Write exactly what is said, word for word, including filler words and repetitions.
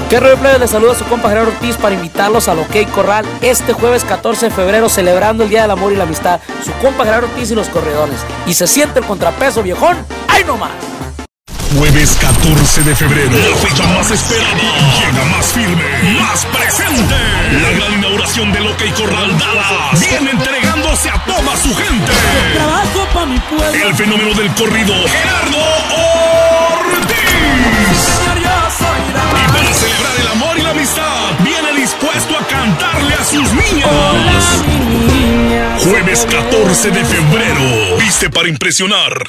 ¿Qué rollo, plebes? Les saluda su compa Gerardo Ortiz para invitarlos al OK Corral este jueves catorce de febrero, celebrando el Día del Amor y la Amistad. Su compa Gerardo Ortiz y los Corredones. Y se siente el contrapeso, viejón. ¡Ay, no más! Jueves catorce de febrero, la fecha más esperada, llega más firme, más presente. La gran inauguración del OK Corral Dallas viene entregándose a toda su gente. Trabajo pa' mi pueblo. El fenómeno del corrido, Gerardo Ortiz. Y para celebrar el amor y la amistad, viene dispuesto a cantarle a sus niñas. Hola, mi niña. Jueves catorce de febrero, viste para impresionar.